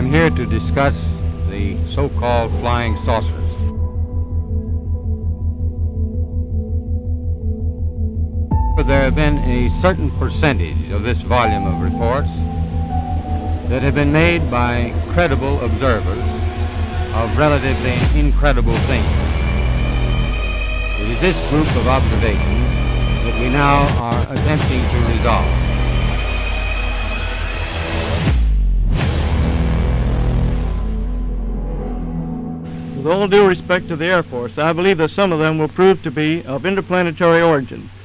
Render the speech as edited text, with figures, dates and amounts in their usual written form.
I'm here to discuss the so-called flying saucers. There have been a certain percentage of this volume of reports that have been made by credible observers of relatively incredible things. It is this group of observations that we now are attempting to resolve. With all due respect to the Air Force, I believe that some of them will prove to be of interplanetary origin.